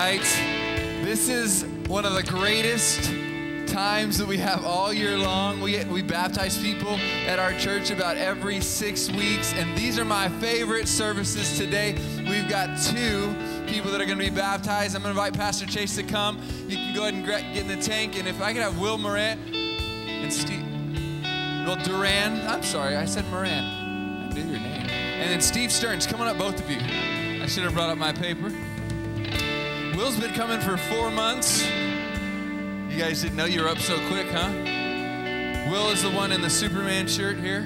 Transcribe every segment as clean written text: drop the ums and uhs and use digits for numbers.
right. This is one of the greatest times that we have all year long. We baptize people at our church about every 6 weeks, and these are my favorite services today. We've got 2 people that are going to be baptized. I'm going to invite Pastor Chase to come. You can go ahead and get in the tank, and if I could have Will Morant and Steve, well, Duran, I'm sorry, I said Moran. I knew your name. And then Steve Stearns, come on up, both of you. I should have brought up my paper. Will's been coming for 4 months. You guys didn't know you were up so quick, huh? Will is the one in the Superman shirt here.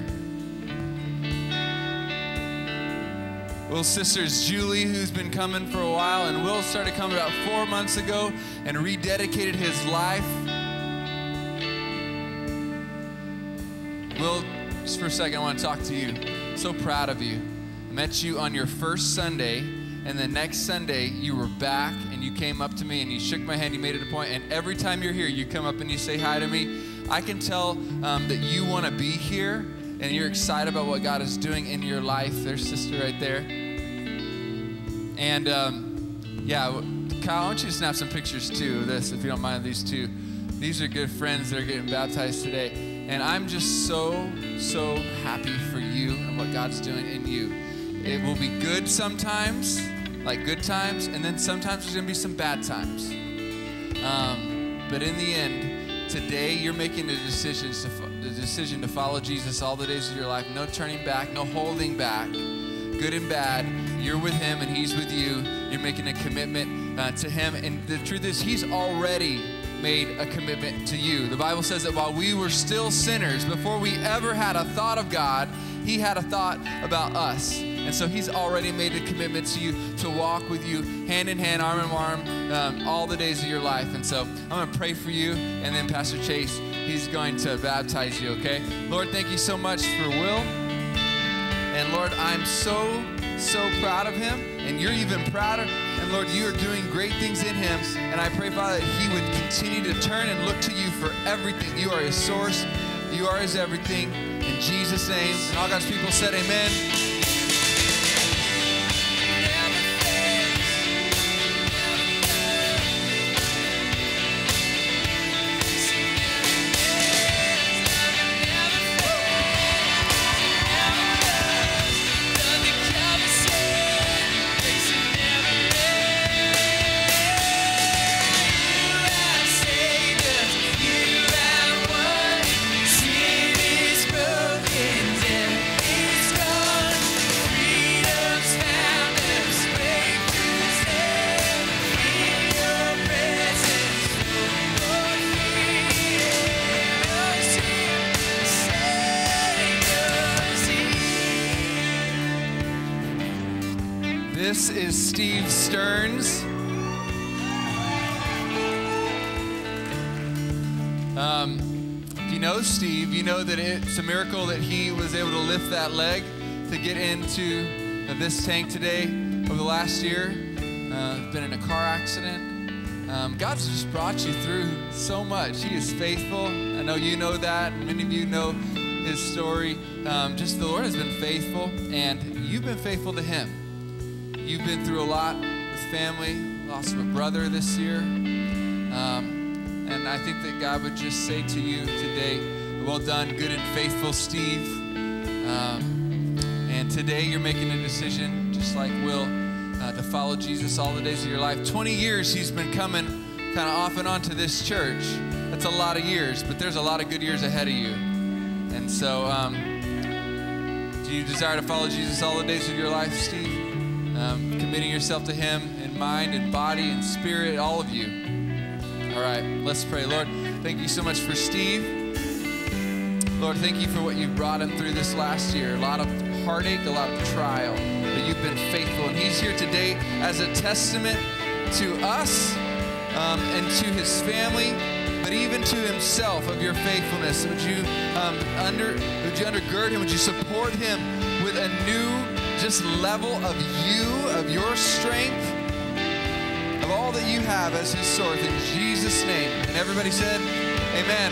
Will's sister is Julie, who's been coming for a while, and Will started coming about 4 months ago and rededicated his life. Will, just for a second, I want to talk to you. So proud of you. I met you on your first Sunday, and the next Sunday you were back and you came up to me and you shook my hand, you made it a point, and every time you're here you come up and you say hi to me. I can tell that you want to be here and you're excited about what God is doing in your life. There's sister right there. And yeah, Kyle, I want you to snap some pictures too of this, if you don't mind, these 2. These are good friends that are getting baptized today. And I'm just so happy for you and what God's doing in you. It will be good sometimes, like good times, and then sometimes there's gonna be some bad times. But in the end, today you're making the decision to follow Jesus all the days of your life. No turning back, no holding back. Good and bad, you're with him and he's with you. You're making a commitment to him. And the truth is, he's already made a commitment to you. The Bible says that while we were still sinners, before we ever had a thought of God, he had a thought about us. And so he's already made a commitment to you to walk with you hand in hand, arm in arm, all the days of your life. And so I'm going to pray for you, and then Pastor Chase, he's going to baptize you, okay? Lord, thank you so much for Will. And Lord, I'm so proud of him, and you're even prouder. And Lord, you are doing great things in him. And I pray, Father, that he would continue to turn and look to you for everything. You are his source. You are his everything. In Jesus' name. And all God's people said amen. This is Steve Stearns. If you know Steve, you know that it's a miracle that he was able to lift that leg to get into this tank today over the last year. Been in a car accident. God's just brought you through so much. He is faithful. I know you know that. Many of you know his story. Just the Lord has been faithful, and you've been faithful to him. You've been through a lot with family, loss of a brother this year. And I think that God would just say to you today, well done, good and faithful Steve. And today you're making a decision, just like Will, to follow Jesus all the days of your life. 20 years he's been coming kind of off and on to this church. That's a lot of years, but there's a lot of good years ahead of you. And so, do you desire to follow Jesus all the days of your life, Steve? Committing yourself to him in mind and body and spirit, all of you. All right, let's pray. Lord, thank you so much for Steve. Lord, thank you for what you've brought him through this last year. A lot of heartache, a lot of trial, but you've been faithful. And he's here today as a testament to us and to his family, but even to himself of your faithfulness. Would you undergird him? Would you support him with a new just level of you, of your strength, of all that you have as his source, in Jesus' name. And everybody said, amen.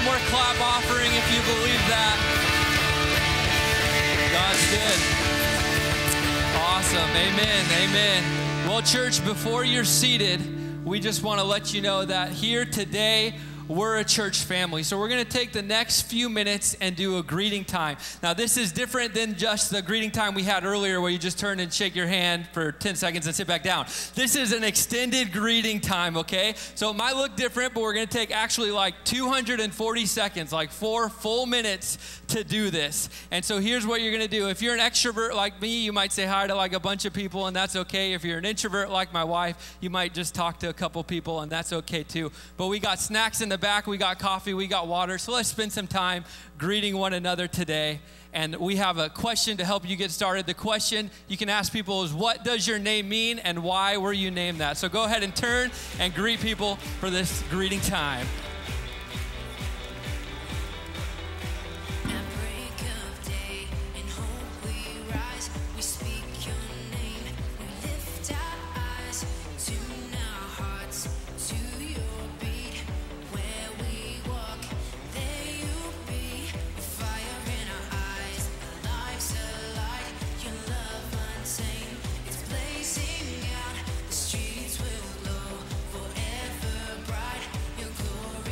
one more clap offering if you believe that. God's good. Awesome. Amen. Amen. Well, church, before you're seated, we just want to let you know that here today, we're a church family. So we're going to take the next few minutes and do a greeting time. Now, this is different than just the greeting time we had earlier where you just turn and shake your hand for 10 seconds and sit back down. This is an extended greeting time, okay? So it might look different, but we're going to take actually like 240 seconds, like 4 full minutes to do this. And so here's what you're going to do. If you're an extrovert like me, you might say hi to like a bunch of people, and that's okay. If you're an introvert like my wife, you might just talk to a couple people, and that's okay too. But we got snacks in the back, we got coffee, we got water. So let's spend some time greeting one another today. And we have a question to help you get started. The question you can ask people is, what does your name mean and why were you named that? So go ahead and turn and greet people for this greeting time. Streets will glow forever bright. Your glory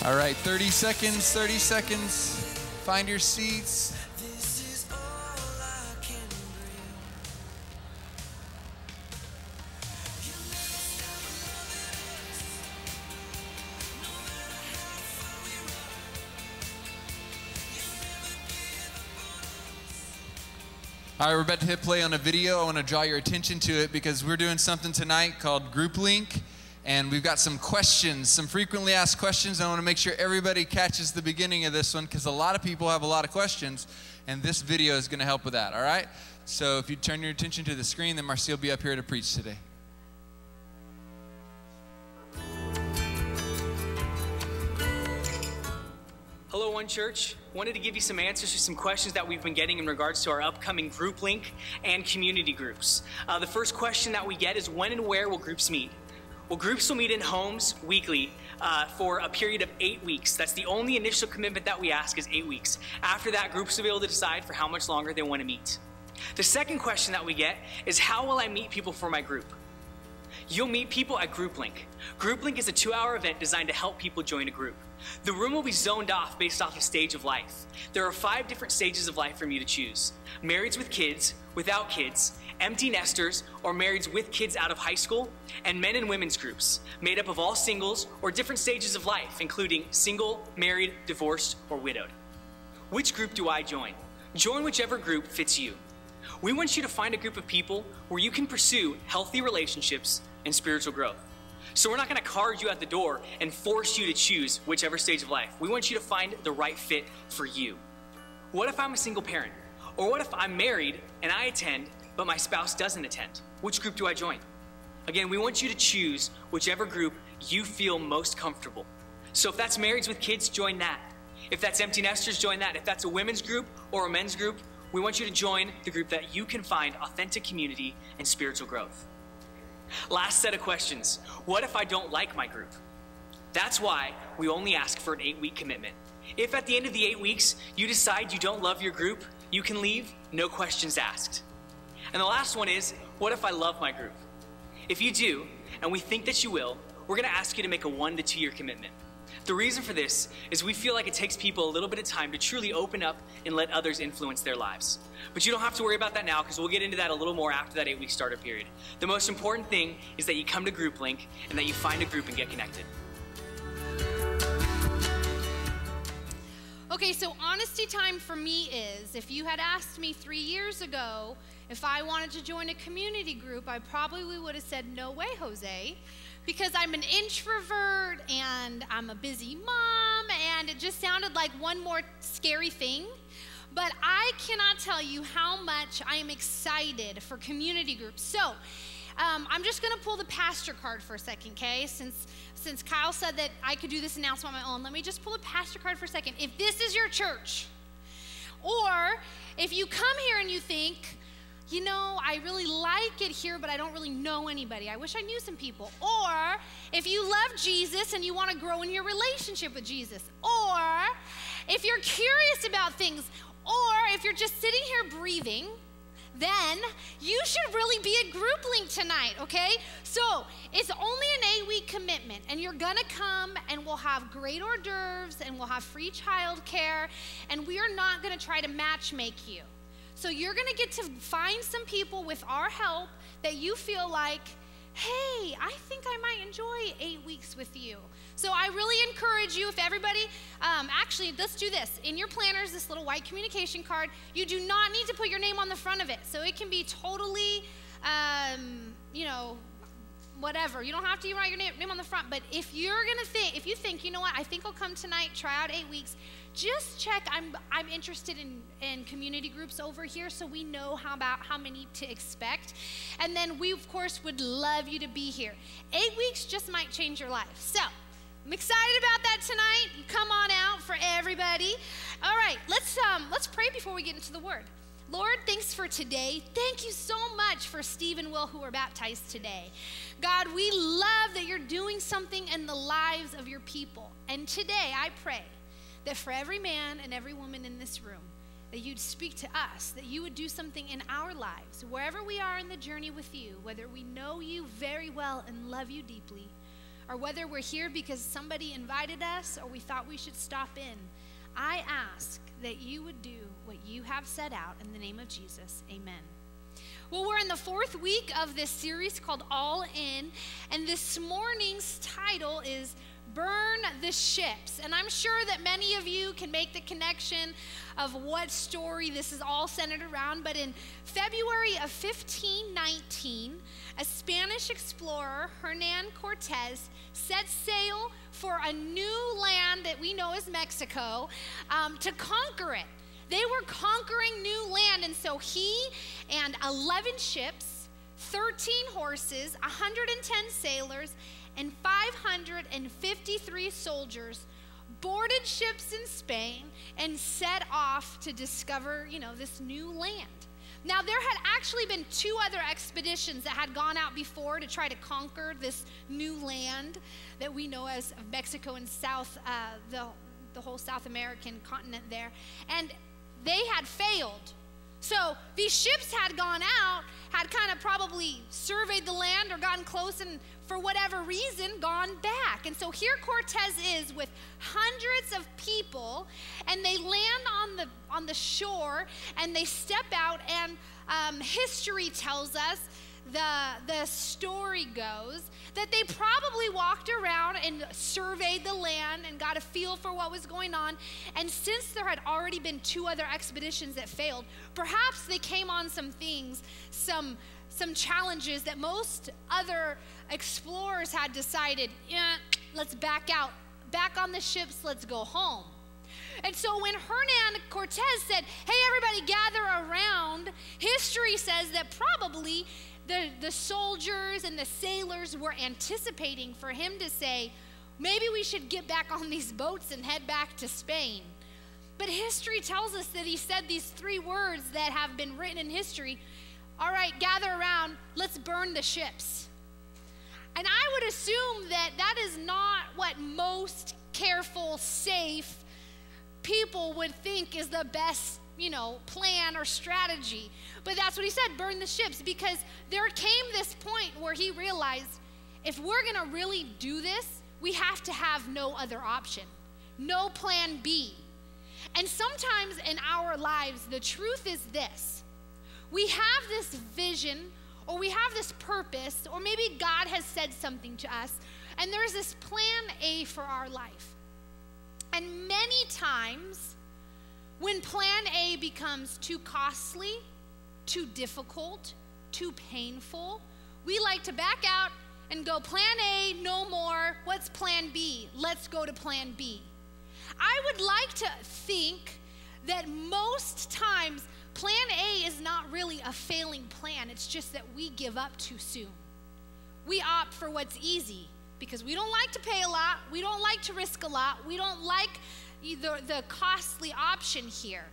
All right, 30 seconds, 30 seconds. Find your seats. All right, we're about to hit play on a video. I want to draw your attention to it because we're doing something tonight called Group Link, and we've got some questions, some frequently asked questions. I want to make sure everybody catches the beginning of this one because a lot of people have a lot of questions, and this video is going to help with that, all right? So if you turn your attention to the screen, then Marcia will be up here to preach today. Hello, One Church. Wanted to give you some answers to some questions that we've been getting in regards to our upcoming group link and community groups. The first question that we get is when and where will groups meet? Well, groups will meet in homes weekly for a period of 8 weeks. That's the only initial commitment that we ask is 8 weeks. After that, groups will be able to decide for how much longer they want to meet. The second question that we get is how will I meet people for my group? You'll meet people at Group Link. Group Link is a 2-hour event designed to help people join a group. The room will be zoned off based off of stage of life. There are 5 different stages of life for you to choose. Marrieds with kids, without kids, empty nesters, or marrieds with kids out of high school, and men and women's groups, made up of all singles or different stages of life, including single, married, divorced, or widowed. Which group do I join? Join whichever group fits you. We want you to find a group of people where you can pursue healthy relationships and spiritual growth. So we're not going to card you at the door and force you to choose whichever stage of life. We want you to find the right fit for you. What if I'm a single parent? Or what if I'm married and I attend, but my spouse doesn't attend? Which group do I join? Again, we want you to choose whichever group you feel most comfortable. So if that's marrieds with kids, join that. If that's empty nesters, join that. If that's a women's group or a men's group, we want you to join the group that you can find authentic community and spiritual growth. Last set of questions. What if I don't like my group? That's why we only ask for an 8-week commitment. If at the end of the 8 weeks you decide you don't love your group, you can leave, no questions asked. And the last one is, what if I love my group? If you do, and we think that you will, we're going to ask you to make a 1 to 2 year commitment. The reason for this is we feel like it takes people a little bit of time to truly open up and let others influence their lives. But you don't have to worry about that now because we'll get into that a little more after that 8-week starter period. The most important thing is that you come to Group Link and that you find a group and get connected. Okay, so honesty time for me is, if you had asked me 3 years ago if I wanted to join a community group, I probably would have said, no way, Jose, because I'm an introvert and I'm a busy mom, and it just sounded like one more scary thing. But I cannot tell you how much I am excited for community groups. So I'm just going to pull the pastor card for a second, okay? Since Kyle said that I could do this announcement on my own, let me just pull a pastor card for a second. If this is your church, or if you come here and you think, you know, I really like it here, but I don't really know anybody. I wish I knew some people. Or if you love Jesus and you want to grow in your relationship with Jesus. Or if you're curious about things. Or if you're just sitting here breathing, then you should really be at Group Link tonight, okay? So it's only an 8-week commitment, and you're gonna come and we'll have great hors d'oeuvres and we'll have free childcare, and we are not gonna try to match make you. So you're gonna get to find some people with our help that you feel like, hey, I think I might enjoy 8 weeks with you. So I really encourage you, if everybody, actually, let's do this. In your planners, this little white communication card, you do not need to put your name on the front of it. So it can be totally, you know, whatever. You don't have to write your name on the front. But if you're gonna think, if you think, you know what, I think I'll come tonight, try out 8 weeks, just check. I'm interested in community groups over here, so we know how many to expect. And then we, of course, would love you to be here. 8 weeks just might change your life. So I'm excited about that tonight. You come on out for everybody. All right, let's pray before we get into the Word. Lord, thanks for today. Thank you so much for Steve and Will who are baptized today. God, we love that you're doing something in the lives of your people. And today I pray that for every man and every woman in this room, that you'd speak to us, that you would do something in our lives, wherever we are in the journey with you, whether we know you very well and love you deeply, or whether we're here because somebody invited us or we thought we should stop in, I ask that you would do what you have set out in the name of Jesus. Amen. Well, we're in the 4th week of this series called All In, and this morning's title is Burn the Ships. And I'm sure that many of you can make the connection of what story this is all centered around, but in February of 1519, a Spanish explorer, Hernan Cortez, set sail for a new land that we know as Mexico to conquer it. They were conquering new land, and so he and 11 ships, 13 horses, 110 sailors, and 553 soldiers boarded ships in Spain and set off to discover, this new land. Now, there had actually been 2 other expeditions that had gone out before to try to conquer this new land that we know as Mexico and the whole South American continent there. And they had failed. So these ships had gone out, had kind of probably surveyed the land or gotten close and for whatever reason gone back. And so here Cortez is with hundreds of people, and they land on the shore and they step out, and history tells us, the story goes, that they probably walked around and surveyed the land and got a feel for what was going on. And since there had already been 2 other expeditions that failed, perhaps they came on some things, some challenges that most other explorers had decided, let's back out, back on the ships, let's go home. And so when Hernan Cortez said, hey, everybody gather around, history says that probably the soldiers and the sailors were anticipating for him to say, maybe we should get back on these boats and head back to Spain. But history tells us that he said these 3 words that have been written in history. All right, gather around, let's burn the ships. And I would assume that is not what most careful, safe people would think is the best plan or strategy. But that's what he said, burn the ships, because there came this point where he realized if we're going to really do this, we have to have no other option, no plan B. And sometimes in our lives, the truth is this: we have this vision, or we have this purpose, or maybe God has said something to us, and there's this plan A for our life. And many times, when plan A becomes too costly, too difficult, too painful, we like to back out and go, plan A, no more. What's plan B? Let's go to plan B. I would like to think that most times plan A is not really a failing plan. It's just that we give up too soon. We opt for what's easy because we don't like to pay a lot. We don't like to risk a lot. We don't like the costly option here.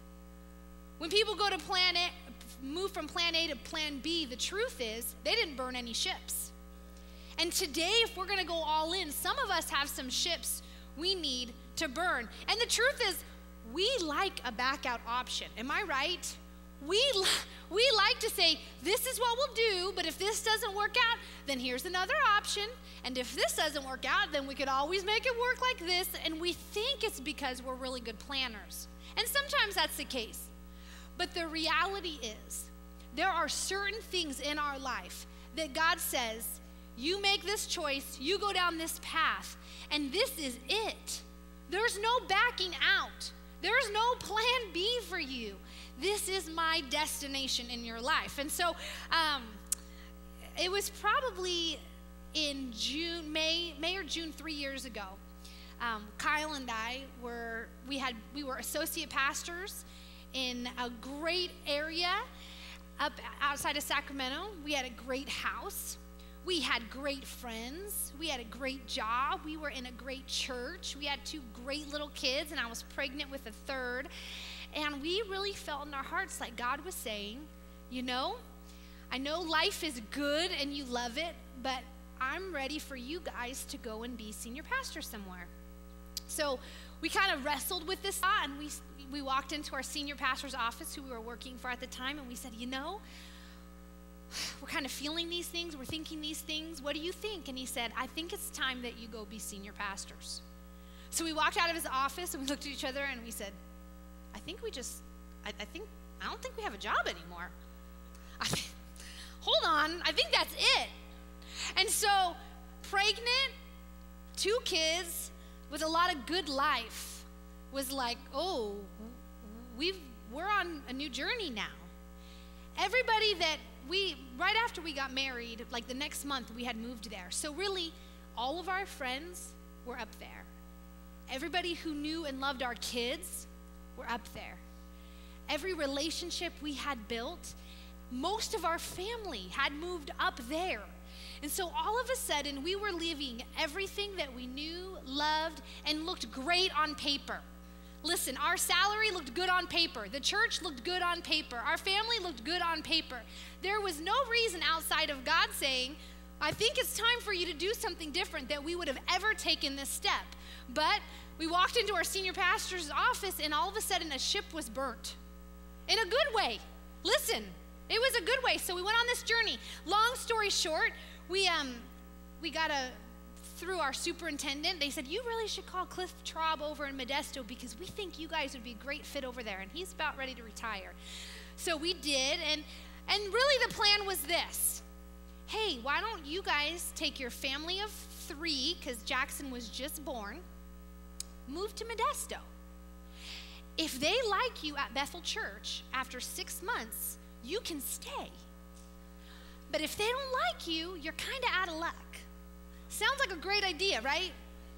When people go to plan A, move from plan A to plan B, the truth is they didn't burn any ships. And today, if we're going to go all in, some of us have some ships we need to burn. And the truth is, we like a back out option. Am I right? We like to say, this is what we'll do, but if this doesn't work out, then here's another option. And if this doesn't work out, then we could always make it work like this. And we think it's because we're really good planners. And sometimes that's the case. But the reality is, there are certain things in our life that God says, you make this choice, you go down this path, and this is it. There's no backing out. There's no plan B for you. This is my destination in your life. And so it was probably in May or June 3 years ago. Kyle and I we were associate pastors in a great area up outside of Sacramento. We had a great house. We had great friends. We had a great job. We were in a great church. We had 2 great little kids, and I was pregnant with a 3rd. And we really felt in our hearts like God was saying, I know life is good and you love it, but I'm ready for you guys to go and be senior pastor somewhere. So we kind of wrestled with this thought, and we walked into our senior pastor's office, who we were working for at the time, and we said, we're kind of feeling these things. We're thinking these things. What do you think? And he said, I think it's time that you go be senior pastors. So we walked out of his office and we looked at each other and we said, I don't think we have a job anymore. Hold on, I think that's it. And so, pregnant, 2 kids with a lot of good life was like, oh, we're on a new journey now. Everybody that right after we got married, like the next month, we had moved there. So really, all of our friends were up there. Everybody who knew and loved our kids were up there. Every relationship we had built, most of our family had moved up there. And so all of a sudden, we were leaving everything that we knew, loved, and looked great on paper. Listen, our salary looked good on paper. The church looked good on paper. Our family looked good on paper. There was no reason outside of God saying, I think it's time for you to do something different, that we would have ever taken this step. But we walked into our senior pastor's office, and all of a sudden, a ship was burnt. In a good way. Listen, it was a good way. So we went on this journey. Long story short, we got through our superintendent. They said, you really should call Cliff Traub over in Modesto because we think you guys would be a great fit over there. And he's about ready to retire. So we did. And really the plan was this. Hey, why don't you guys take your family of 3, because Jackson was just born, move to Modesto. If they like you at Bethel Church, after 6 months, you can stay. But if they don't like you, you're kind of out of luck. Sounds like a great idea, right?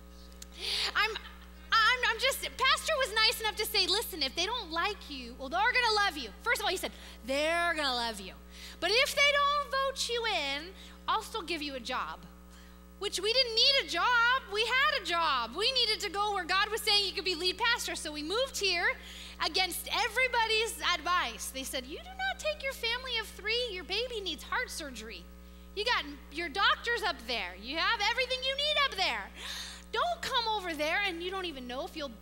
Pastor was nice enough to say, listen, if they don't like you, well, they're going to love you. First of all, he said, they're going to love you. But if they don't vote you in, I'll still give you a job. Which we didn't need a job. We had a job. We needed to go where God was saying you could be lead pastor. So we moved here against everybody's advice. They said, you do not take your family of 3. Your baby needs heart surgery. You got your doctors up there. You have everything you need up there. Don't come over there and you don't even know if they're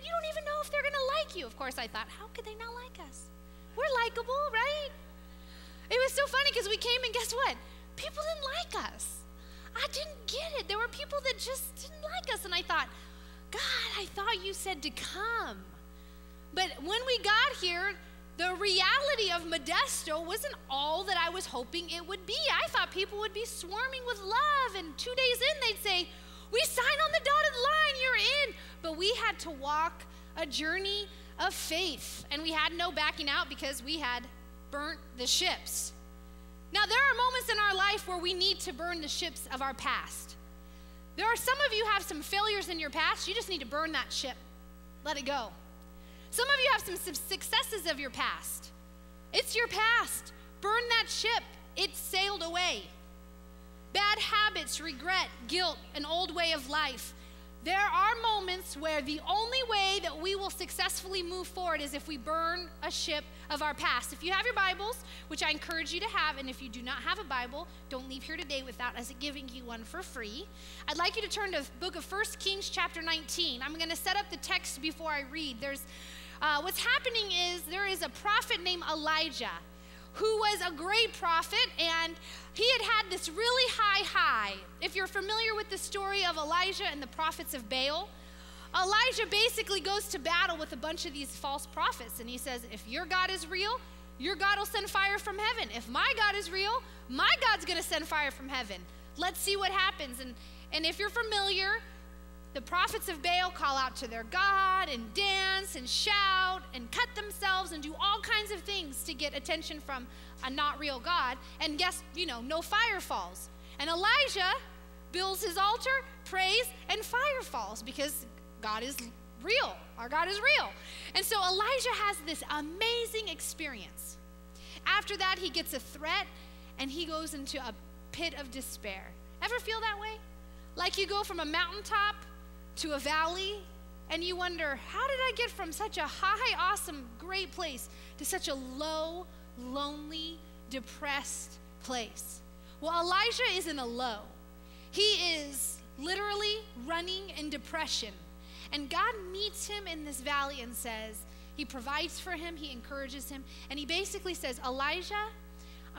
going to like you. Of course, I thought, how could they not like us? We're likable, right? It was so funny because we came and guess what? People didn't like us. I didn't get it. There were people that just didn't like us. And I thought, God, I thought you said to come. But when we got here, the reality of Modesto wasn't all that I was hoping it would be. I thought people would be swarming with love. And 2 days in, they'd say, we sign on the dotted line, you're in. But we had to walk a journey of faith. And we had no backing out because we had burnt the ships. Now, there are moments in our life where we need to burn the ships of our past. There are some of you have some failures in your past. You just need to burn that ship. Let it go. Some of you have some successes of your past. It's your past. Burn that ship. It sailed away. Bad habits, regret, guilt, an old way of life. There are moments where the only way that we will successfully move forward is if we burn a ship of our past. If you have your Bibles, which I encourage you to have, and if you do not have a Bible, don't leave here today without us giving you one for free. I'd like you to turn to the book of 1 Kings chapter 19. I'm going to set up the text before I read. What's happening is there is a prophet named Elijah who was a great prophet, and he had this really high. If you're familiar with the story of Elijah and the prophets of Baal, Elijah basically goes to battle with a bunch of these false prophets, and he says, if your God is real, your God will send fire from heaven. If my God is real, my God's going to send fire from heaven. Let's see what happens. And if you're familiar, the prophets of Baal call out to their God and dance and shout and cut themselves and do all kinds of things to get attention from a not real God. And guess, no fire falls. And Elijah builds his altar, prays, and fire falls because God is real. Our God is real. And so Elijah has this amazing experience. After that, he gets a threat and he goes into a pit of despair. Ever feel that way? Like you go from a mountaintop to a valley, and you wonder, how did I get from such a high, awesome, great place to such a low, lonely, depressed place? Well, Elijah is in a low. He is literally running in depression. And God meets him in this valley and says, he provides for him, he encourages him, and he basically says, Elijah,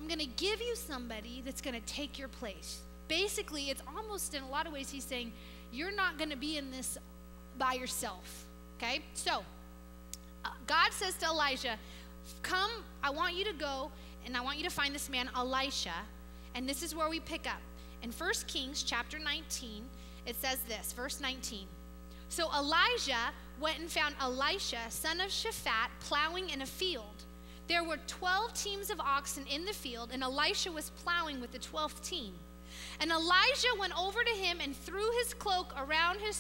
I'm going to give you somebody that's going to take your place. Basically, it's almost in a lot of ways he's saying, you're not going to be in this by yourself, okay? So, God says to Elijah, come, I want you to go, and I want you to find this man, Elisha, and this is where we pick up. In 1 Kings chapter 19, it says this, verse 19. So Elijah went and found Elisha, son of Shaphat, plowing in a field. There were 12 teams of oxen in the field, and Elisha was plowing with the 12th team. And Elijah went over to him and threw his cloak around his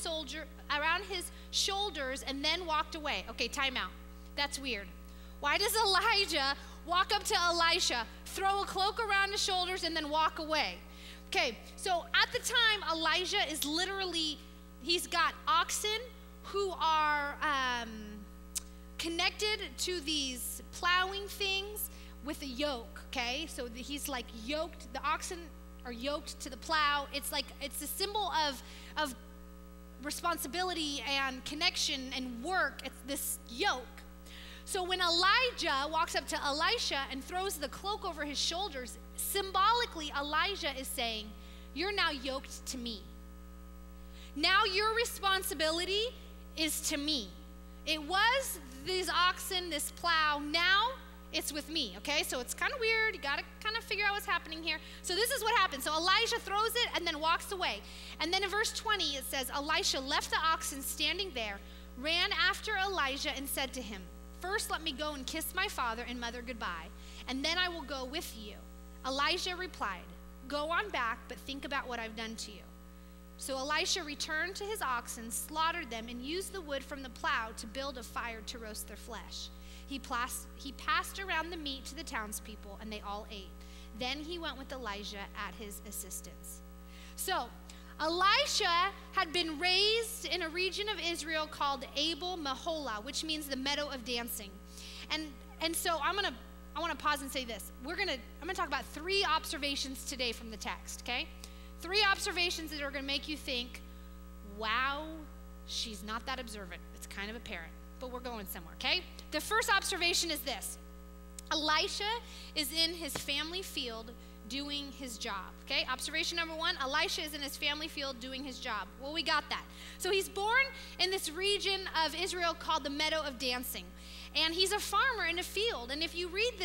shoulders, and then walked away. Okay, time out. That's weird. Why does Elijah walk up to Elisha, throw a cloak around his shoulders, and then walk away? Okay, so at the time, Elijah is literally, he's got oxen who are connected to these plowing things with a yoke, okay? So he's like yoked, the oxen are yoked to the plow. It's a symbol of responsibility and connection and work. It's this yoke. So when Elijah walks up to Elisha and throws the cloak over his shoulders, symbolically Elijah is saying, you're now yoked to me. Now your responsibility is to me. It was these oxen, this plow. Now it's with me, okay? So it's kind of weird. You got to kind of figure out what's happening here. So this is what happens. So Elijah throws it and then walks away. And then in verse 20, it says, Elisha left the oxen standing there, ran after Elijah and said to him, first let me go and kiss my father and mother goodbye, and then I will go with you. Elijah replied, go on back, but think about what I've done to you. So Elisha returned to his oxen, slaughtered them, and used the wood from the plow to build a fire to roast their flesh. He passed around the meat to the townspeople, and they all ate. Then he went with Elijah at his assistance. So Elisha had been raised in a region of Israel called Abel Meholah, which means the meadow of dancing. And so I want to pause and say this. I'm gonna talk about 3 observations today from the text, okay? 3 observations that are gonna make you think, wow, she's not that observant. It's kind of apparent, but we're going somewhere, okay? The first observation is this. Elisha is in his family field doing his job, okay? Observation number 1, Elisha is in his family field doing his job. Well, we got that. So he's born in this region of Israel called the Meadow of Dancing. And he's a farmer in a field. And if you read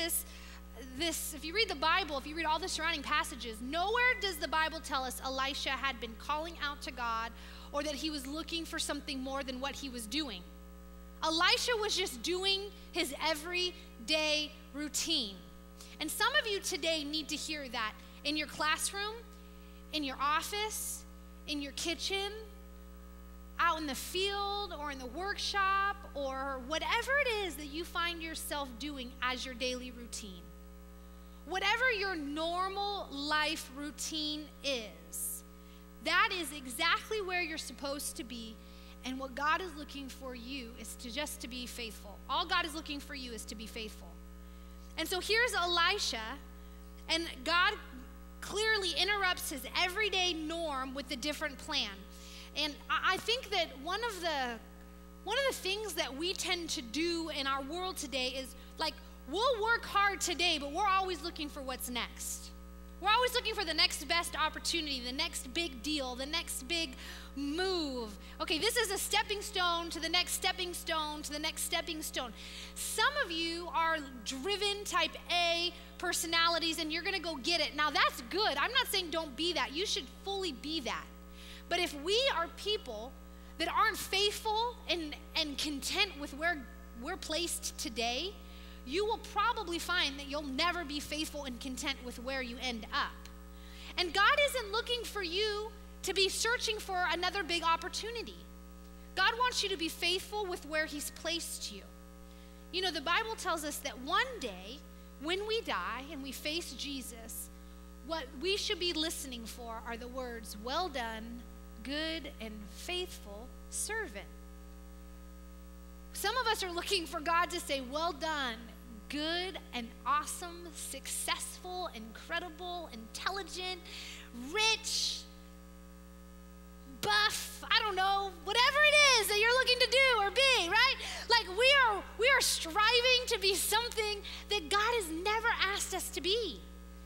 if you read the Bible, if you read all the surrounding passages, nowhere does the Bible tell us Elisha had been calling out to God or that he was looking for something more than what he was doing. Elisha was just doing his everyday routine. And some of you today need to hear that in your classroom, in your office, in your kitchen, out in the field or in the workshop, or whatever it is that you find yourself doing as your daily routine. Whatever your normal life routine is, that is exactly where you're supposed to be. And what God is looking for you is to be faithful. All God is looking for you is to be faithful. And so here's Elisha, and God clearly interrupts his everyday norm with a different plan. And I think that one of the things that we tend to do in our world today is, like, we'll work hard today, but we're always looking for what's next. We're always looking for the next best opportunity, the next big deal, the next big move. Okay, this is a stepping stone to the next stepping stone to the next stepping stone. Some of you are driven type A personalities, and you're going to go get it. Now, that's good. I'm not saying don't be that. You should fully be that. But if we are people that aren't faithful and content with where we're placed today, you will probably find that you'll never be faithful and content with where you end up. And God isn't looking for you to be searching for another big opportunity. God wants you to be faithful with where he's placed you. You know, the Bible tells us that one day when we die and we face Jesus, what we should be listening for are the words, well done, good and faithful servant. Some of us are looking for God to say, well done, good and awesome, successful, incredible, intelligent, rich, buff, I don't know, whatever it is that you're looking to do or be, right? Like we are striving to be something that God has never asked us to be.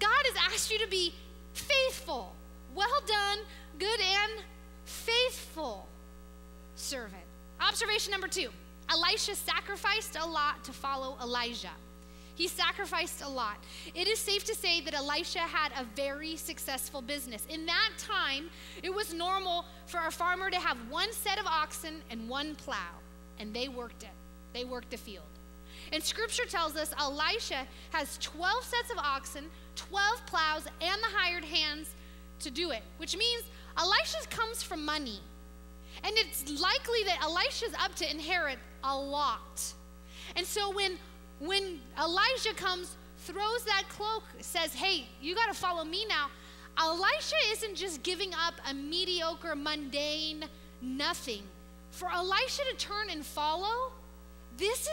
God has asked you to be faithful. Well done, good and faithful servant. Observation number 2. Elisha sacrificed a lot to follow Elijah. He sacrificed a lot. It is safe to say that Elisha had a very successful business. In that time, it was normal for a farmer to have one set of oxen and one plow, and they worked it. They worked the field. And scripture tells us Elisha has 12 sets of oxen, 12 plows, and the hired hands to do it, which means Elisha comes from money. And it's likely that Elisha's up to inherit a lot. And so when Elijah comes, throws that cloak, says, hey, you got to follow me now, Elisha isn't just giving up a mediocre, mundane nothing. For Elisha to turn and follow, this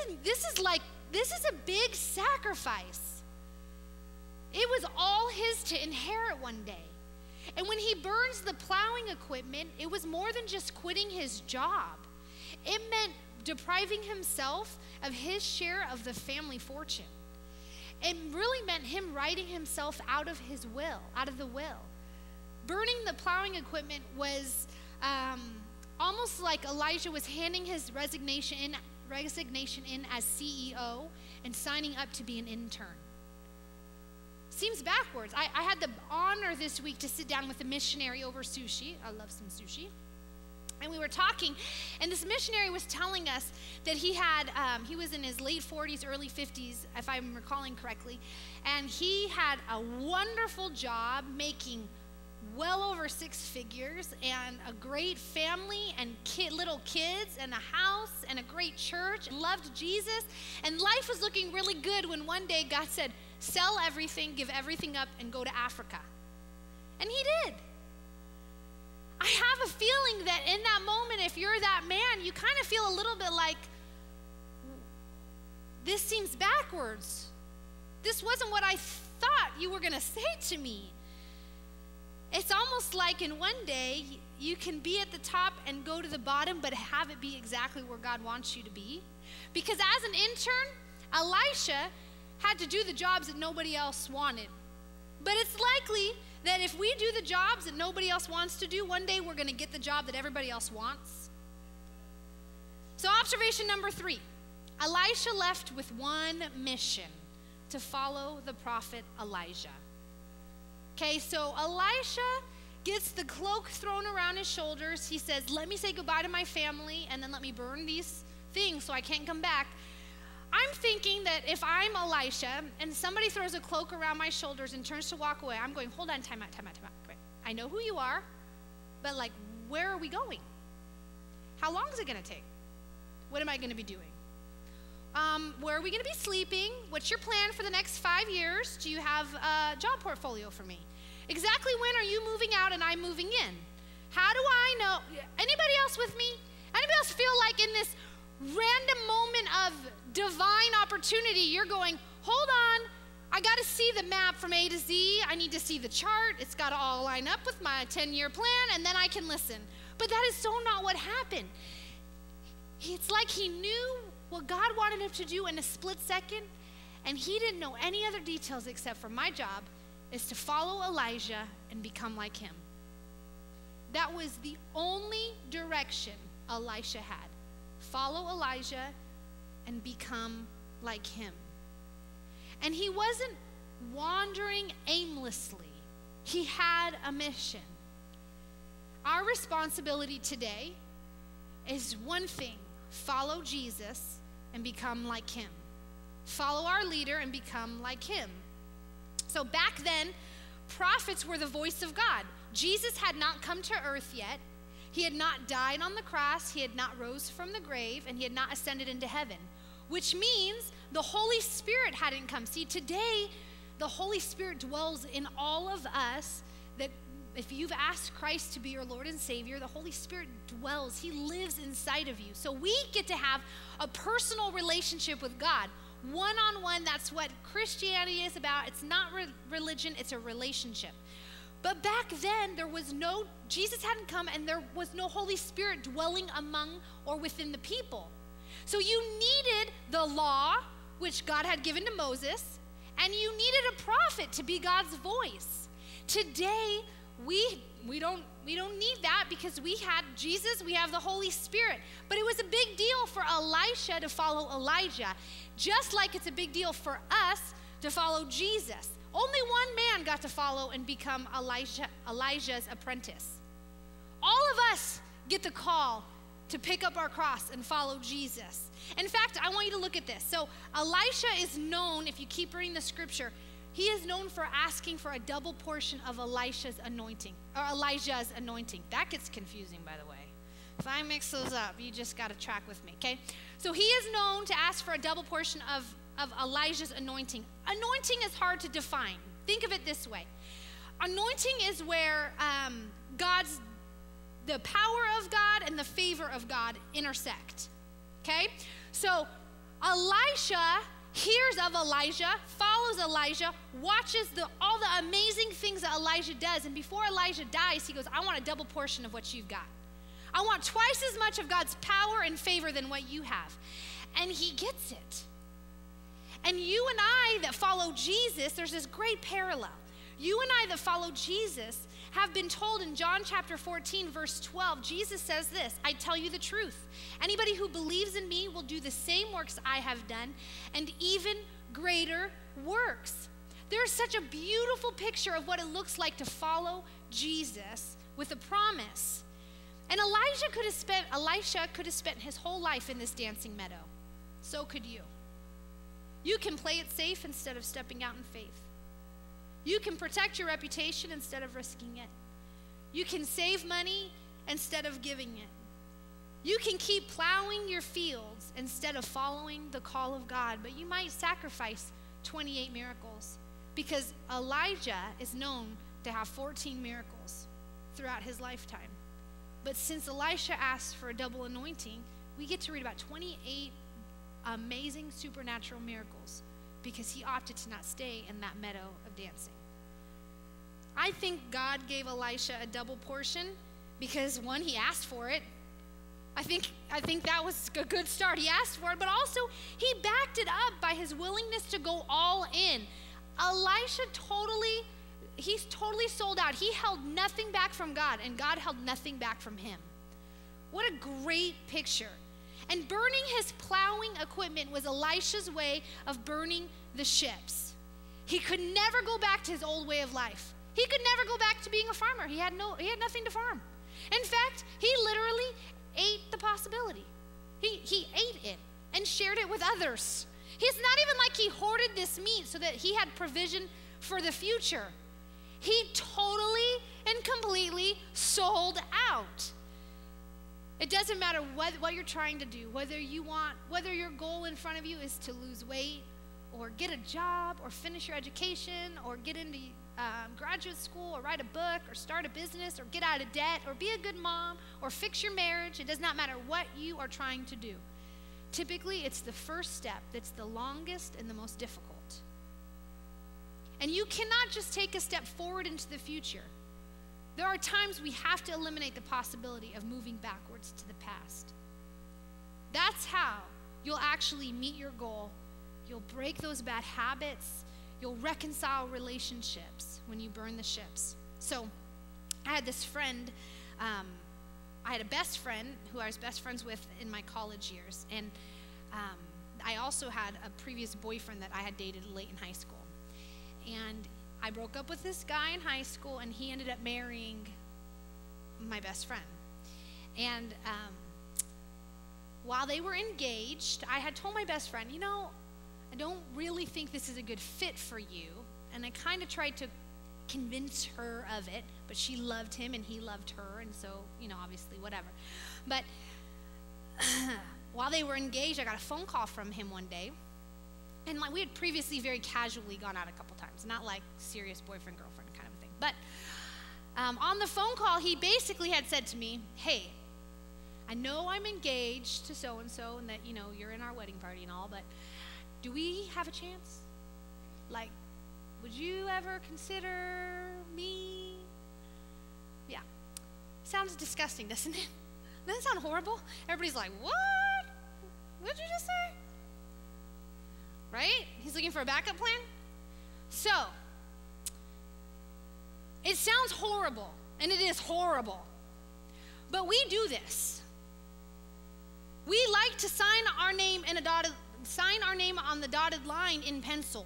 is a big sacrifice. It was all his to inherit one day. And when he burns the plowing equipment, it was more than just quitting his job. It meant depriving himself of his share of the family fortune. It really meant him writing himself out of the will. Burning the plowing equipment was almost like Elijah was handing his resignation in as CEO and signing up to be an intern. Seems backwards. I had the honor this week to sit down with a missionary over sushi. I love some sushi. And we were talking, and this missionary was telling us that he was in his late 40s, early 50s, if I'm recalling correctly, and he had a wonderful job making well over 6 figures and a great family and little kids and a house and a great church, and loved Jesus, and life was looking really good when one day God said, sell everything, give everything up, and go to Africa. And he did. I have a feeling that in that moment, if you're that man, you kind of feel a little bit like, this seems backwards. This wasn't what I thought you were going to say to me. It's almost like in one day, you can be at the top and go to the bottom, but have it be exactly where God wants you to be. Because as an intern, Elisha had to do the jobs that nobody else wanted. But it's likely that if we do the jobs that nobody else wants to do, one day we're going to get the job that everybody else wants. So observation number 3, Elisha left with one mission: to follow the prophet Elijah. Okay, so Elisha gets the cloak thrown around his shoulders. He says, let me say goodbye to my family, and then let me burn these things so I can't come back. I'm thinking that if I'm Elisha and somebody throws a cloak around my shoulders and turns to walk away, I'm going, hold on, time out. Wait. I know who you are, but like, where are we going? How long is it going to take? What am I going to be doing? Where are we going to be sleeping? What's your plan for the next 5 years? Do you have a job portfolio for me? Exactly when are you moving out and I'm moving in? How do I know? Anybody else with me? Anybody else feel like in this random moment of divine opportunity, you're going, hold on, I got to see the map from A to Z. I need to see the chart. It's got to all line up with my 10-year plan, and then I can listen. But that is so not what happened. It's like he knew what God wanted him to do in a split second, and he didn't know any other details except for my job is to follow Elijah and become like him. That was the only direction Elisha had. Follow Elijah and become like him. And he wasn't wandering aimlessly. He had a mission. Our responsibility today is one thing: follow Jesus and become like him. Follow our leader and become like him. So back then, prophets were the voice of God. Jesus had not come to earth yet. He had not died on the cross, he had not rose from the grave, and he had not ascended into heaven, which means the Holy Spirit hadn't come. See, today, the Holy Spirit dwells in all of us. That if you've asked Christ to be your Lord and Savior, the Holy Spirit dwells. He lives inside of you. So we get to have a personal relationship with God, one-on-one. That's what Christianity is about. It's not religion, it's a relationship. But back then, Jesus hadn't come, and there was no Holy Spirit dwelling among or within the people. So you needed the law, which God had given to Moses, And you needed a prophet to be God's voice. Today, we don't need that because we had Jesus, we have the Holy Spirit. But it was a big deal for Elisha to follow Elijah, just like it's a big deal for us to follow Jesus. Only one man got to follow and become Elijah's apprentice. All of us get the call to pick up our cross and follow Jesus. In fact, I want you to look at this. So Elisha is known, if you keep reading the scripture, he is known for asking for a double portion of Elijah's anointing. That gets confusing, by the way. If I mix those up, you just got to track with me, okay? So he is known to ask for a double portion of Elijah's anointing. Anointing is hard to define. Think of it this way. Anointing is where the power of God and the favor of God intersect, okay? So Elisha hears of Elijah, follows Elijah, watches all the amazing things that Elijah does, and before Elijah dies, he goes, I want a double portion of what you've got. I want twice as much of God's power and favor than what you have. And he gets it. And you and I that follow Jesus, there's this great parallel. You and I that follow Jesus have been told in John chapter 14, verse 12, Jesus says this, I tell you the truth. Anybody who believes in me will do the same works I have done and even greater works. There's such a beautiful picture of what it looks like to follow Jesus with a promise. And Elisha could have spent his whole life in this dancing meadow. So could you. You can play it safe instead of stepping out in faith. You can protect your reputation instead of risking it. You can save money instead of giving it. You can keep plowing your fields instead of following the call of God, but you might sacrifice 28 miracles because Elijah is known to have 14 miracles throughout his lifetime. But since Elisha asked for a double anointing, we get to read about 28 amazing supernatural miracles because he opted to not stay in that meadow of dancing. I think God gave Elisha a double portion because, one, he asked for it. I think that was a good start. He asked for it, but also he backed it up by his willingness to go all in. Elisha he's totally sold out. He held nothing back from God, and God held nothing back from him. What a great picture. And burning his plowing equipment was Elisha's way of burning the ships. He could never go back to his old way of life. He could never go back to being a farmer. He had nothing to farm. In fact, he literally ate the possibility. He ate it and shared it with others. He's not even like he hoarded this meat so that he had provision for the future. He totally and completely sold out. It doesn't matter what you're trying to do, whether your goal in front of you is to lose weight or get a job or finish your education or get into graduate school or write a book or start a business or get out of debt or be a good mom or fix your marriage. It does not matter what you are trying to do. Typically, it's the first step that's the longest and the most difficult. And you cannot just take a step forward into the future. There are times we have to eliminate the possibility of moving backwards to the past. That's how you'll actually meet your goal. You'll break those bad habits. You'll reconcile relationships when you burn the ships. So I had this friend, I had a best friend who I was best friends with in my college years. And I also had a previous boyfriend that I had dated late in high school. And I broke up with this guy in high school, and he ended up marrying my best friend. And while they were engaged, I had told my best friend, I don't really think this is a good fit for you. And I kind of tried to convince her of it, but she loved him and he loved her, and so, obviously, whatever. But while they were engaged, I got a phone call from him one day. And we had previously very casually gone out a couple times, not like serious boyfriend, girlfriend kind of thing. But on the phone call, he basically had said to me, hey, I know I'm engaged to so-and-so and that, you're in our wedding party and all, but do we have a chance? Would you ever consider me? Yeah. Sounds disgusting, doesn't it? Doesn't it sound horrible? Everybody's like, what? What did you just say? Right? He's looking for a backup plan? So, it sounds horrible, and it is horrible, but we do this. We like to sign our name on the dotted line in pencil.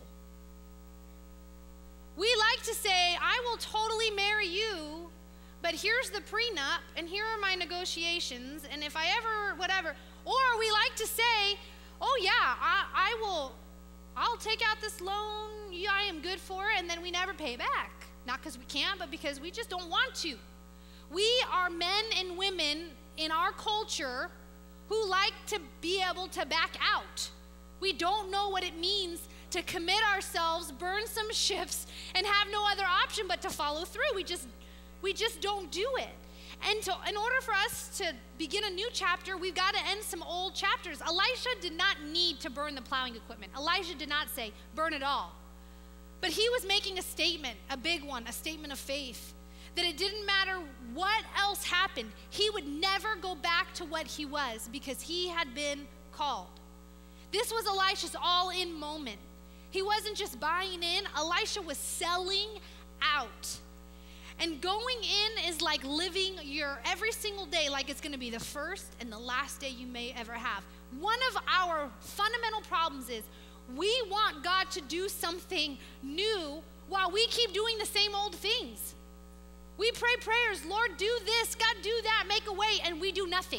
We like to say, I will totally marry you, but here's the prenup, and here are my negotiations, and if I ever, whatever. Or we like to say, oh yeah, I'll take out this loan, yeah, I am good for it, and then we never pay back. Not because we can't, but because we just don't want to. We are men and women in our culture who like to be able to back out. We don't know what it means to commit ourselves, burn some ships, and have no other option but to follow through. We just don't do it. And in order for us to begin a new chapter, we've got to end some old chapters. Elisha did not need to burn the plowing equipment. Elijah did not say, burn it all. But he was making a statement, a big one, a statement of faith, that it didn't matter what else happened, he would never go back to what he was because he had been called. This was Elisha's all-in moment. He wasn't just buying in, Elisha was selling out. And going in is like living your every single day like it's going to be the first and the last day you may ever have. One of our fundamental problems is we want God to do something new while we keep doing the same old things. We pray prayers, Lord, do this, God, do that, make a way, and we do nothing.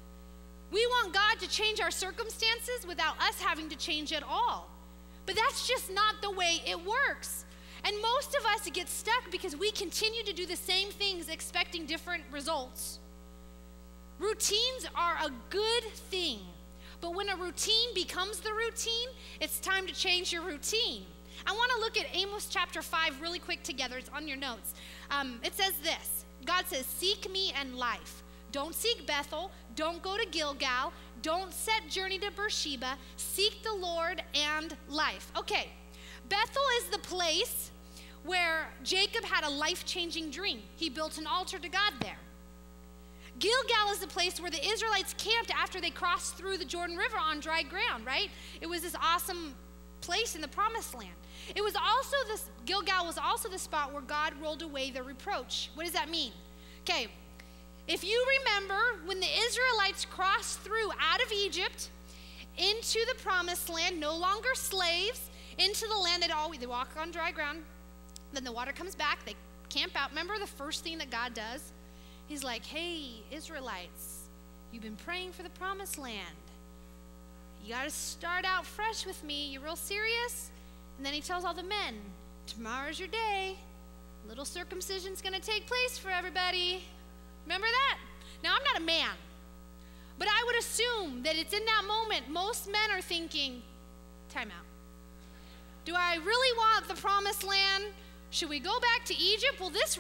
We want God to change our circumstances without us having to change at all. But that's just not the way it works. And most of us get stuck because we continue to do the same things expecting different results. Routines are a good thing. But when a routine becomes the routine, it's time to change your routine. I want to look at Amos chapter 5 really quick together. It's on your notes. It says this. God says, seek me and life. Don't seek Bethel. Don't go to Gilgal. Don't set journey to Beersheba. Seek the Lord and life. Okay, Bethel is the place where Jacob had a life-changing dream. He built an altar to God there. Gilgal is the place where the Israelites camped after they crossed through the Jordan River on dry ground, right? It was this awesome place in the promised land. Gilgal was also the spot where God rolled away the reproach. What does that mean? Okay, if you remember when the Israelites crossed through out of Egypt into the promised land, no longer slaves, into the land they walk on dry ground, then the water comes back, they camp out. Remember the first thing that God does? He's like, hey, Israelites, you've been praying for the promised land. You got to start out fresh with me. You real serious? And then he tells all the men, tomorrow's your day. Little circumcision's going to take place for everybody. Remember that? Now, I'm not a man, but I would assume that it's in that moment most men are thinking, time out. Do I really want the promised land? Should we go back to Egypt? Is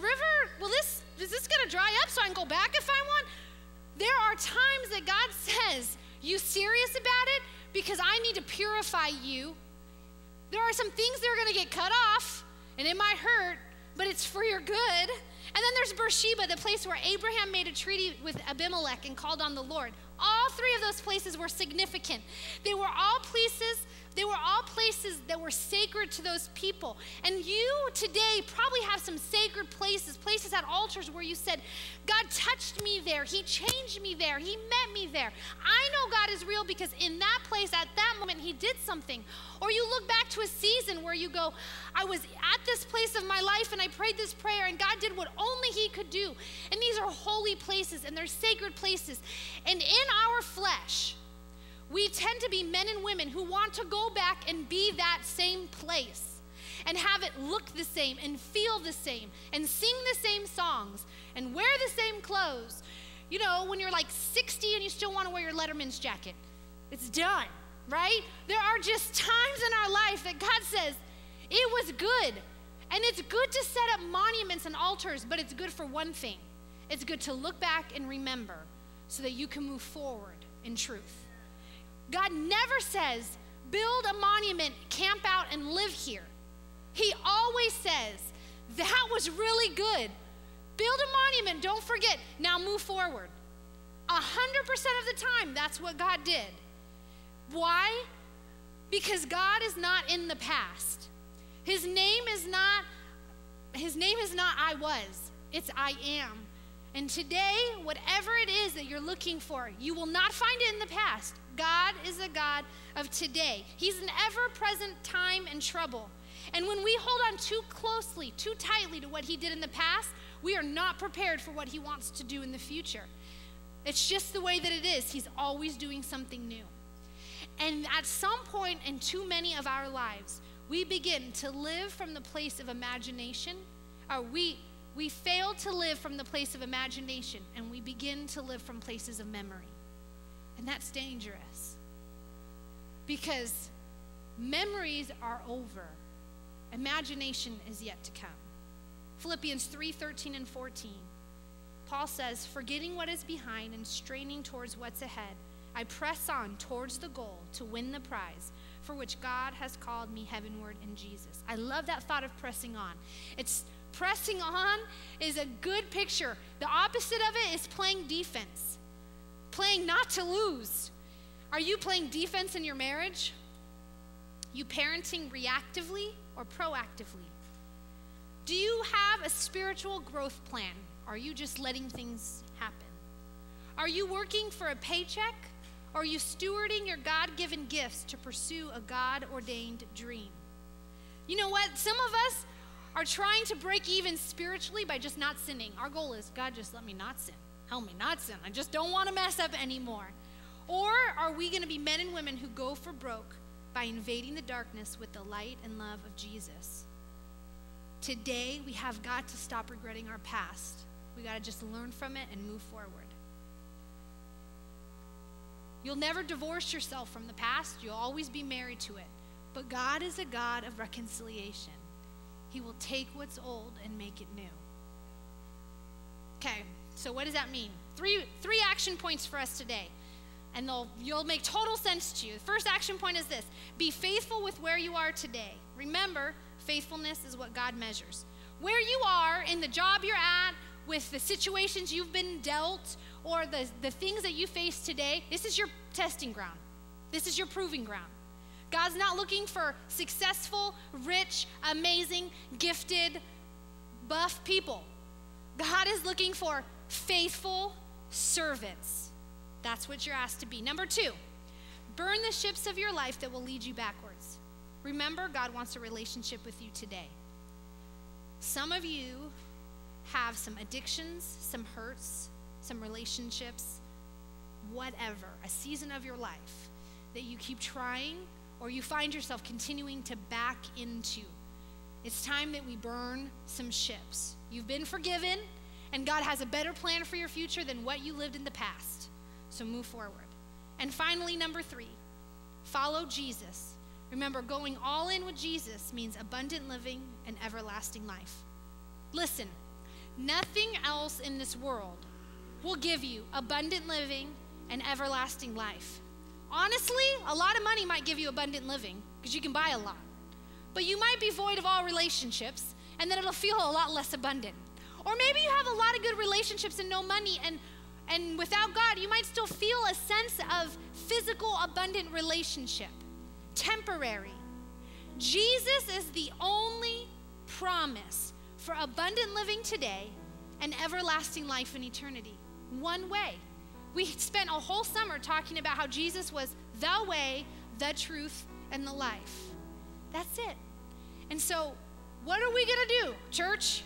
this going to dry up so I can go back if I want? There are times that God says, you serious about it? Because I need to purify you. There are some things that are going to get cut off, and it might hurt, but it's for your good. And then there's Beersheba, the place where Abraham made a treaty with Abimelech and called on the Lord. All three of those places were significant. They were all places that were sacred to those people. And you today probably have some sacred places at altars where you said, God touched me there. He changed me there. He met me there. I know God is real because in that place, at that moment, he did something. Or you look back to a season where you go, I was at this place of my life and I prayed this prayer and God did what only he could do. And these are holy places and they're sacred places. And in our flesh, we tend to be men and women who want to go back and be that same place and have it look the same and feel the same and sing the same songs and wear the same clothes. You know, when you're like 60 and you still want to wear your Letterman's jacket, it's done, right? There are just times in our life that God says, it was good. And it's good to set up monuments and altars, but it's good for one thing. It's good to look back and remember so that you can move forward in truth. God never says, build a monument, camp out, and live here. He always says, that was really good. Build a monument, don't forget, now move forward. 100% of the time, that's what God did. Why? Because God is not in the past. His name is not I was, it's I am. And today, whatever it is that you're looking for, you will not find it in the past. God is a God of today. He's an ever-present time and trouble. And when we hold on too closely, too tightly to what he did in the past, we are not prepared for what he wants to do in the future. It's just the way that it is. He's always doing something new. And at some point in too many of our lives, we begin to live from the place of imagination, or we fail to live from the place of imagination, and we begin to live from places of memory. And that's dangerous, because memories are over. Imagination is yet to come. Philippians 3:13 and 14. Paul says, forgetting what is behind and straining towards what's ahead, I press on towards the goal to win the prize for which God has called me heavenward in Jesus. I love that thought of pressing on. Pressing on is a good picture. The opposite of it is playing defense, playing not to lose. Are you playing defense in your marriage? You parenting reactively or proactively? Do you have a spiritual growth plan? Are you just letting things happen? Are you working for a paycheck? Or are you stewarding your God-given gifts to pursue a God-ordained dream? You know what? Some of us are trying to break even spiritually by just not sinning. Our goal is, God, just let me not sin. Help me not sin. I just don't want to mess up anymore. Or are we going to be men and women who go for broke by invading the darkness with the light and love of Jesus? Today, we have got to stop regretting our past. We got to just learn from it and move forward. You'll never divorce yourself from the past. You'll always be married to it. But God is a God of reconciliation. He will take what's old and make it new. Okay, so what does that mean? Three action points for us today. And you'll make total sense to you. The first action point is this: be faithful with where you are today. Remember, faithfulness is what God measures. Where you are in the job you're at, with the situations you've been dealt, or the things that you face today, this is your testing ground. This is your proving ground. God's not looking for successful, rich, amazing, gifted, buff people. God is looking for faithful servants. That's what you're asked to be. Number 2, burn the ships of your life that will lead you backwards. Remember, God wants a relationship with you today. Some of you have some addictions, some hurts, some relationships, whatever, a season of your life that you keep trying or you find yourself continuing to back into. It's time that we burn some ships. You've been forgiven, and God has a better plan for your future than what you lived in the past. So move forward. And finally, number 3, follow Jesus. Remember, going all in with Jesus means abundant living and everlasting life. Listen, nothing else in this world will give you abundant living and everlasting life. Honestly, a lot of money might give you abundant living because you can buy a lot. But you might be void of all relationships, and then it'll feel a lot less abundant. Or maybe you have a lot of good relationships and no money, and without God, you might still feel a sense of physical abundant relationship. Temporary. Jesus is the only promise for abundant living today and everlasting life in eternity. One way. We spent a whole summer talking about how Jesus was the way, the truth, and the life. That's it. And so, what are we going to do, church?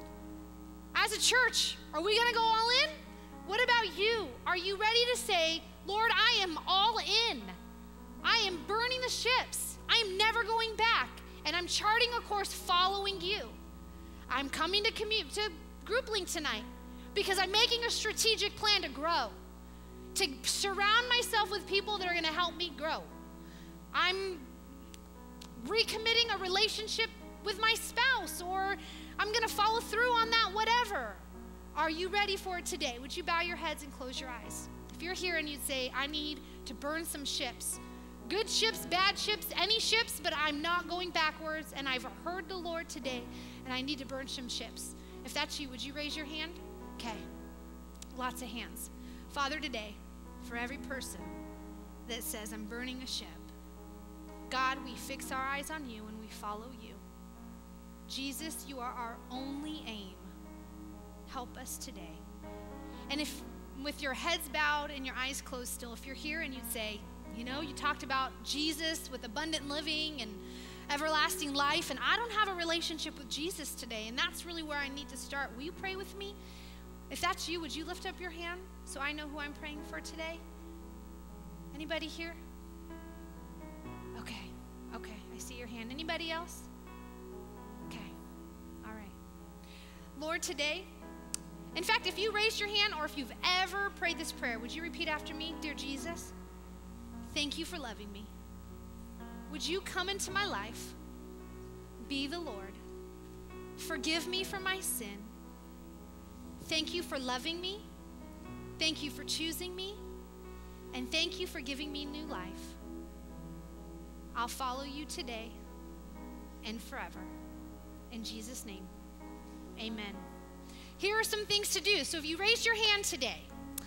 As a church, are we going to go all in? What about you? Are you ready to say, Lord, I am all in. I am burning the ships. I am never going back. And I'm charting a course following you. I'm coming to Group Link tonight because I'm making a strategic plan to grow, to surround myself with people that are going to help me grow. I'm recommitting a relationship with my spouse, or I'm going to follow through on that, whatever. Are you ready for it today? Would you bow your heads and close your eyes? If you're here and you'd say, I need to burn some ships, good ships, bad ships, any ships, but I'm not going backwards, and I've heard the Lord today, and I need to burn some ships. If that's you, would you raise your hand? Okay, lots of hands. Father, today, for every person that says, I'm burning a ship, God, we fix our eyes on you and we follow you. Jesus, you are our only aim. Help us today. And if with your heads bowed and your eyes closed still, if you're here and you'd say, you know, you talked about Jesus with abundant living and everlasting life, and I don't have a relationship with Jesus today, and that's really where I need to start. Will you pray with me? If that's you, would you lift up your hand so I know who I'm praying for today? Anybody here? Okay, I see your hand. Anybody else? Okay, all right. Lord, today, in fact, if you raised your hand or if you've ever prayed this prayer, would you repeat after me? Dear Jesus, thank you for loving me. Would you come into my life, be the Lord, forgive me for my sin. Thank you for loving me. Thank you for choosing me. And thank you for giving me new life. I'll follow you today and forever. In Jesus' name, amen. Here are some things to do. So if you raised your hand today,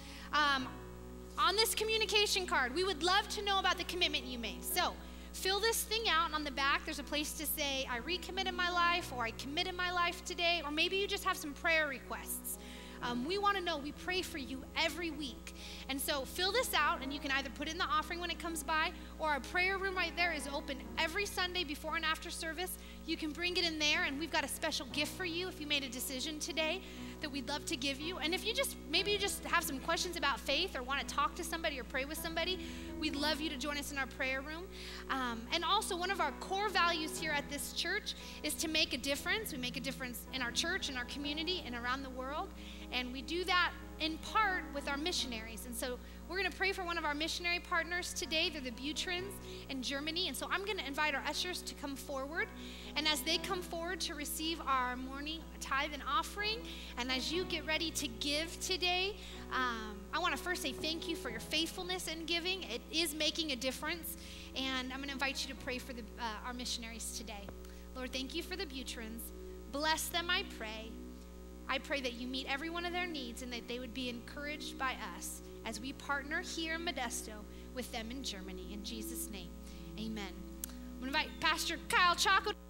on this communication card, we would love to know about the commitment you made. So fill this thing out, and on the back, there's a place to say, I recommitted my life, or I committed my life today, or maybe you just have some prayer requests. We want to know. We pray for you every week. And so fill this out, and you can either put it in the offering when it comes by, or our prayer room right there is open every Sunday before and after service. You can bring it in there, and we've got a special gift for you if you made a decision today that we'd love to give you. And if you maybe you just have some questions about faith or want to talk to somebody or pray with somebody, we'd love you to join us in our prayer room. And also, one of our core values here at this church is to make a difference. We make a difference in our church, in our community, and around the world. And we do that in part with our missionaries. And so we're going to pray for one of our missionary partners today. They're the Butrins in Germany. And so I'm going to invite our ushers to come forward. And as they come forward to receive our morning tithe and offering, and as you get ready to give today, I want to first say thank you for your faithfulness in giving. It is making a difference. And I'm going to invite you to pray for our missionaries today. Lord, thank you for the Butrins. Bless them, I pray. I pray that you meet every one of their needs and that they would be encouraged by us as we partner here in Modesto with them in Germany. In Jesus' name, amen. I'm going to invite Pastor Kyle Chaco.